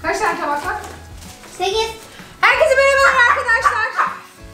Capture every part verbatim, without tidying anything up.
Kaç tane tabak var? sekiz. Herkese merhaba arkadaşlar.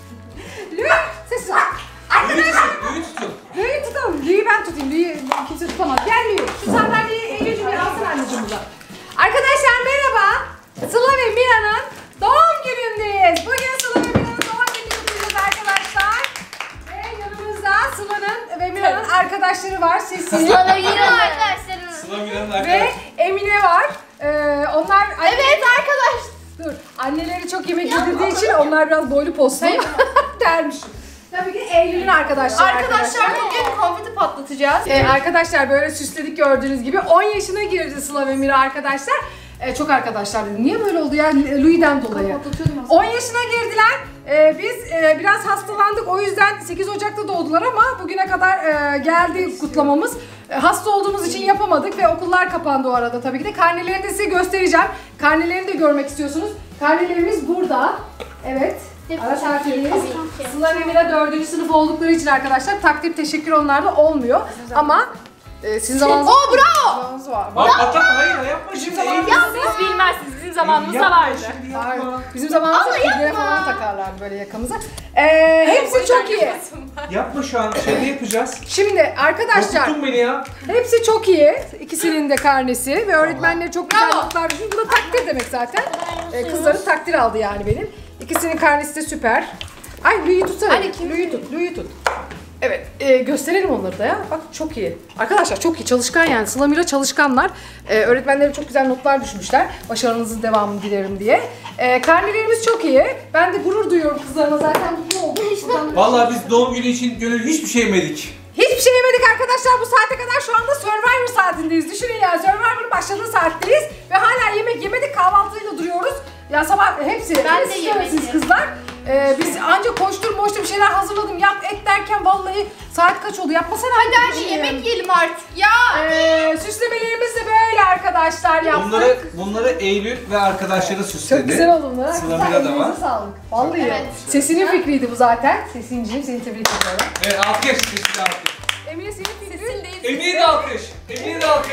Lüy, ses var. Arkadaşlar. Lüyü tutun. Lüyü tutalım. Lüyü ben tutayım. Lüyü kimse tutamaz. Gel Lüyü. Şu sandalyeyi Eylül'cüm bir alsın anneciğim burada. Arkadaşlar merhaba. Sıla ve Mira'nın doğum günündeyiz. Bugün Sıla ve Mira'nın doğum gününü kutluyoruz arkadaşlar. Ve yanımızda Sıla'nın ve Mira'nın arkadaşları var. Sesi. Sıla ve Mira'nın arkadaşları. Sıla Mira'nın Ve arkadaşı. Emine var. Ee, onlar Evet arkadaş. dur. Anneleri çok yemek yedirdiği için onlar biraz boylu poslu dermiş. Tabii ki Eylül'ün arkadaşları. Arkadaşlar bugün konfeti patlatacağız. Ee, arkadaşlar böyle süsledik gördüğünüz gibi. on yaşına girdi Sıla ve Mira arkadaşlar. Ee, çok arkadaşlar dedim. Niye böyle oldu ya? Louis'den dolayı. on yaşına girdiler. Ee, biz e, biraz hastalandık. O yüzden sekiz Ocak'ta doğdular ama bugüne kadar e, geldi kutlamamız. E, hasta olduğumuz için yapamadık ve okullar kapandı o arada tabii ki de. Karnelerini de size göstereceğim. Karnelerini de görmek istiyorsunuz. Karnelerimiz burada. Evet. Ara tatildeyiz. Sıla ve Mira dördüncü sınıf oldukları için arkadaşlar takdir teşekkür onlarda olmuyor. Ama e, sizin zamanınız... Oo bravo! zamanınız var. Bak patlatma, hayır yapma şimdi. zamanımız- Eylül. Siz bilmezsiniz. Bizim zamanımızda Yapma, vardı. şimdi Hayır. yapma. Bizim zamanımızda figüre falan takarlardı böyle yakamıza. Ee, hepsi çok iyi. Yapma şu an. Şey ne yapacağız? Şimdi arkadaşlar Korkuttun beni ya. hepsi çok iyi. İkisinin de karnesi ve öğretmenleri çok güzel notlar düşün. Bu da takdir demek zaten. Ee, kızların takdir aldı yani benim. İkisinin karnesi de süper. Ay Louis'i tutsana. Louis'i tut, Louis'i tut. Evet, e, gösterelim onları da ya. Bak çok iyi. Arkadaşlar çok iyi, çalışkan yani. Sıla Mira çalışkanlar. E, öğretmenleri çok güzel notlar düşmüşler. Başarınızın devamını dilerim diye. E, karnelerimiz çok iyi. Ben de gurur duyuyorum kızlarıma, zaten mutlu oldum. Buradan- Vallahi biz doğum günü için gönül hiçbir şey yemedik. Hiçbir şey yemedik arkadaşlar bu saate kadar. Şu anda Survivor saatindeyiz. Düşünün ya, Survivor'ın başladığı saatteyiz. Ve hala yemek yemedik, kahvaltıyla duruyoruz. Ya sabah hepsi, Ben de hepsi yemedim. siz kızlar. Ee, biz ancak koştur moştur bir şeyler hazırladım. Yap et derken vallahi saat kaç oldu? Yapmasana. Hadi hadi yemek yiyelim artık ya. Ee, süslemelerimiz de böyle arkadaşlar yaptık. Bunları bunları Eylül ve arkadaşları süsledi. Çok güzel oldu bunlar. Sıla Güzel, Mira da elinize var. sağlık. Vallahi. Evet. Sesinin fikriydi bu zaten. Sesinciğim, seni tebrik ediyorum. Evet, alkış. Sesli alkış. Emine senin fikrin. Emine'ye de alkış. Emine'ye de alkış.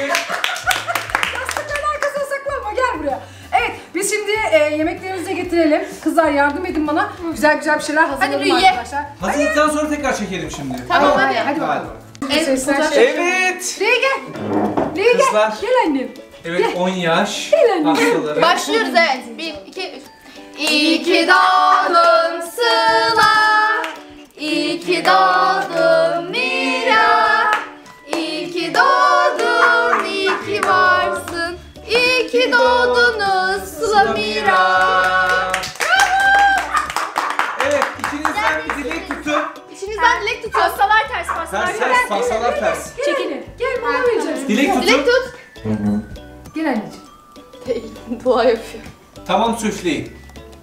Yastıkların arkasına saklanma, gel buraya. Evet, biz şimdi e, yemeklerimizi de getirelim. Kızlar yardım edin bana. Güzel güzel bir şeyler hazırlayalım Hadi ye. arkadaşlar. Hazırlıktan sonra tekrar çekelim şimdi. Tamam, Hayır, hadi. hadi bakalım. Hadi. Sesler şey. Evet. Liye gel. Liye gel. Kızlar. Gel annem. Evet, on yaş Gel anne. hastaları. Başlıyoruz evet. bir, iki, üç. İyi ki doğdun Sıla. İyi ki doğdun Mira. İyi ki doğdun, iyi ki varsın. İyi ki doğdunuz Sıla Mira. Evet, ikinizden bir dilek tutun. İçinizden dilek tutun. Pastalar ters, pastalar Ters ters. ters, pastalar ters. Çekilin. Gel bana vereceğim. Dilek tutun. Dilek tut. Gel anneciğim. Dua yapıyor. Tamam, süfleyin.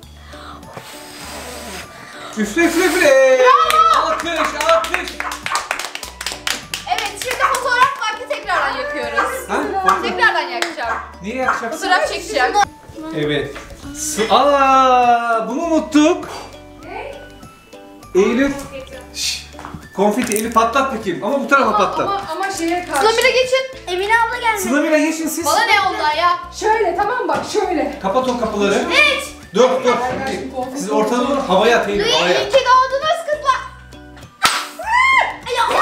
Üfle üfle üfle. Alkış, alkış. Evet şimdi fotoğraf vakti tekrardan yakıyoruz. Ha? Tekrardan yakacağım. Niye yakacaksın? Fotoğraf çekeceğim. Evet. S- Aa, bunu unuttuk. Eylül. Şşş. Konfeti Eylül patlat bakayım. Ama bu tarafa patlat. Ama, ama şeye karşı. Sıla Mira geçin. Emine abla gelmedi. Sıla Mira geçin siz. Bana ne oldu ya? Şöyle tamam bak şöyle. Kapat o kapıları. Evet. Dur dur. Siz ortada durun. Havaya at Eylül, İyi havaya. ki doğdunuz kızlar. Ya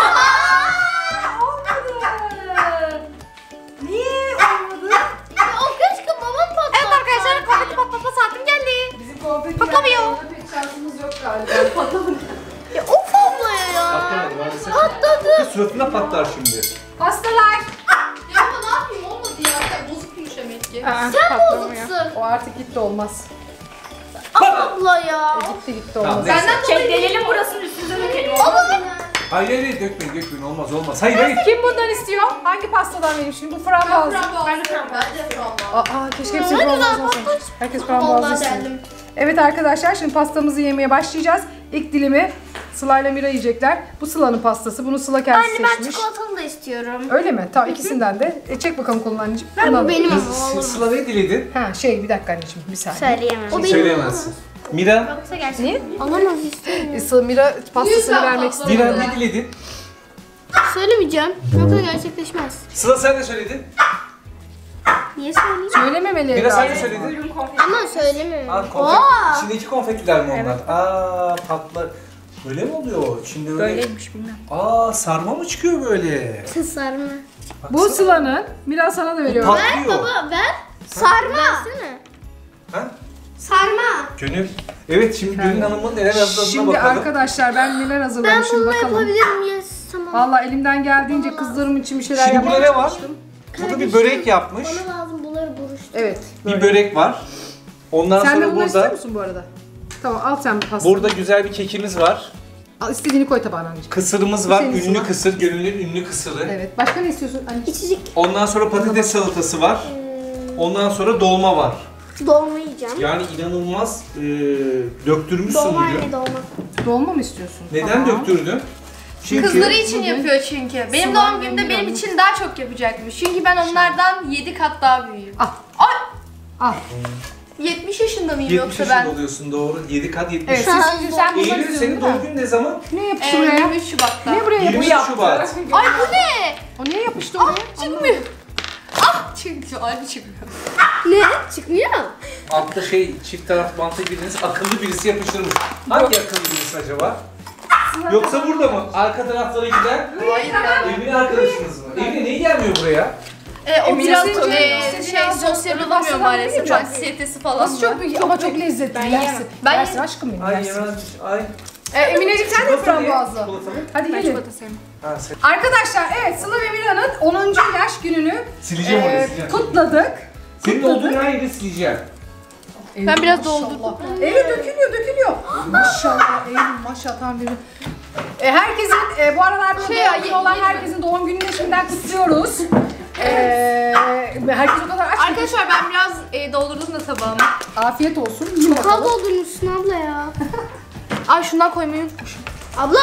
Olmadı. Niye olmadı? o keşke babam patlattı. Evet arkadaşlar konfeti patlatma saatim geldi. Bizim konfeti Patlamıyor. yani, pek şansımız yok galiba. Patlamadı. Ya of abla ya. Patlamadı maalesef. Patladı. Suratına patlar şimdi. Hastalar. Ya ama ne yapayım olmadı ya. Bozukmuş demek ki. Aa, Sen patlamıyor. bozuksun. O artık gitti olmaz. Abla ya. Gitti gitti Tamam, olmaz. neyse. Benden dolayı Çekleyelim burasının üstünüze dökelim. Abla. Hayır hayır dökmeyin dökmeyin olmaz olmaz. Hayır hayır. Kim bundan istiyor? Hangi pastadan vereyim şimdi? Bu frambuaz. Ben de frambuaz. Ben de frambuaz. Aa keşke hepsi Hadi frambuaz lan, olsun. patlat. Herkes frambuaz Vallahi yesin. deldim. Evet arkadaşlar şimdi pastamızı yemeye başlayacağız. İlk dilimi Sıla ile Mira yiyecekler. Bu Sıla'nın pastası. Bunu Sıla kendisi Anne ben seçmiş. çikolatalı da istiyorum. Öyle mi? Tamam ikisinden de. E, çek bakalım kolunu anneciğim. Ben Bunu bu alalım. benim ama Kız, olur. Sıla ne diledin? Ha şey bir dakika anneciğim bir saniye. Söyleyemem. O benim. Söyleyemezsin. Mira. Yoksa gerçekten. Niye? Alamaz istemiyorum. E, Sıla Mira pastasını vermek istiyor. Mira ne diledin? Söylemeyeceğim. Yoksa gerçekleşmez. Sıla sen de söyledin. Niye söyleyeyim? Söylememeleri Biraz lazım. sen de söyledin. Ama söylemiyorum. Aa, konfet, içindeki konfetiler mi onlar? Aa, patlar. Böyle mi oluyor? İçinde öyle. Böyleymiş bilmem. Aa, sarma mı çıkıyor böyle? Sarma. Bu Sıla'nın. Biraz sana da veriyorum. Patlıyor. Baba ver. Sarma. Versene. Ha? Sarma. Gönül. Evet, şimdi Gönül Hanım'ın neler hazırladığına Şimdi bakalım. arkadaşlar ben neler Ben hazırlamışım bunu bakalım. yapabilirim. Yes, tamam. Valla elimden geldiğince kızlarım için bir şeyler Şimdi yapmaya burada ne var? çalıştım. Burada bir börek yapmış. Bana lazım bunları buruştur. Evet. Bir börek var. Ondan Sen de sonra bunu istiyor burada musun bu arada? Tamam al sen bir pasta. burada güzel bir kekimiz var. Al, istediğini koy tabağına anneciğim. Kısırımız var. Senin Ünlü sıra. kısır, Gönül'ün ünlü kısırı. Evet. Başka ne istiyorsun anneciğim? İçecek Ondan sonra patates salatası var. Ondan sonra dolma var. dolma yiyeceğim. Yani inanılmaz e, döktürmüşsün Dolma diyor. anne dolma. Dolma mı istiyorsun? Neden Tamam. döktürdün? Çünkü Kızları için bugün yapıyor çünkü. Benim Sıla doğum günümde ve benim Miran'ın- için daha çok yapacakmış. Çünkü ben onlardan yedi kat daha büyüğüm. Al. Ay! Al. yetmiş yaşında mıyım yetmiş yoksa yaşında ben? oluyorsun doğru. yedi kat yetmiş. Evet. Sen- Siz, sen bunları Eylül istiyorsun senin değil doğum mi? günün ne zaman? Ne Ee, yapıştı buraya? yirmi üç Şubat'ta. Ne buraya yirmi yapıştı? üç Şubat. Ay bu ne? O niye yapıştı oraya? Çıkmıyor. Ah çıkıyor. Ay çıkmıyor. Ne? Çıkmıyor. Altta şey çift taraf bantı biriniz akıllı birisi yapıştırmış. Hangi akıllı birisi acaba? Yoksa burada mı? Arka taraflara giden Hayır ya. Emine arkadaşınız mı? Emine niye gelmiyor buraya? Ee, o Emine biraz senin e, canın şey istediğini sosyal alacak. olamıyor Baksana, maalesef. çok- Anksiyetesi falan Nasıl çok var. büyük ama çok lezzetli. Ben yersin. yiyemem. Ben yersin yiyemem. aşkım benim Ay yersin. yemez. Ay. Ee, Emineciğim sen de Çikolata ne? frambuazlı. Çikolata mı? Hadi Ben gelin. çikolata sevmem. Ha, sen... Arkadaşlar evet Sıla ve Mira'nın onuncu yaş gününü Sileceğim e, orayı, sileceğim. kutladık. Senin Kutladık. olduğun her yeri sileceğim. Eylül, biraz maşallah. doldurdum. Eylül dökülüyor dökülüyor. Maşallah Eylül maşallah tam bir. E, herkesin e, bu aralar burada Şey şey ya, doğum günü ye- olan yedim. herkesin doğum gününü şimdiden kutluyoruz. E, herkes o kadar aç. ki. Arkadaşlar ben biraz e, doldurdum da tabağımı. Afiyet olsun. Yiyin Kal bakalım. doldurmuşsun abla ya. Ay şundan koymayı unutmuşum. Abla.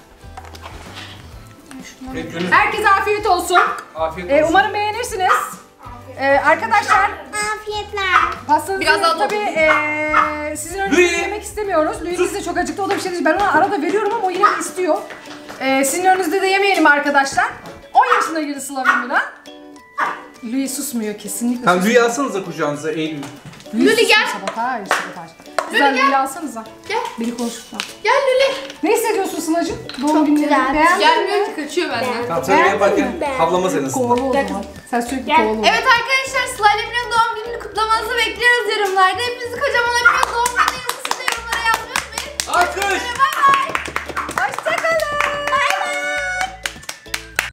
Evet, Gönül. Herkese afiyet olsun. Afiyet E, olsun. umarım beğenirsiniz. E, arkadaşlar Afiyetler. pastanızı Biraz daha tabii e, sizin önünüzde Louis. yemek istemiyoruz. Louis de çok acıktı. O da bir şey değil. Ben ona arada veriyorum ama o yine de istiyor. E, sizin önünüzde de yemeyelim arkadaşlar. on yaşına girdi Sıla ve Mira. Louis susmuyor kesinlikle. Tamam, susmuyor. Lü'yü alsanıza kucağınıza Eylül. Lüli gel. Sabotaj, sabotaj. Güzel Louis'i alsanıza. Gel. Beni konuşturma. Gel Lüli. Ne hissediyorsun Sıla'cığım? Doğum günü güzel. beğendin mi? Gelmiyor ki kaçıyor benden. Tamam, sen yaparken Ben- havlamaz en azından. Kovala o zaman. Sen sürekli kovala onu. Evet arkadaşlar Sıla ile Emin'in doğum gününü kutlamanızı bekliyoruz yorumlarda. Hepinizi kocaman öpüyoruz. Doğum günü yazısı da yorumlara yazmayı unutmayın. Alkış! Bay bay.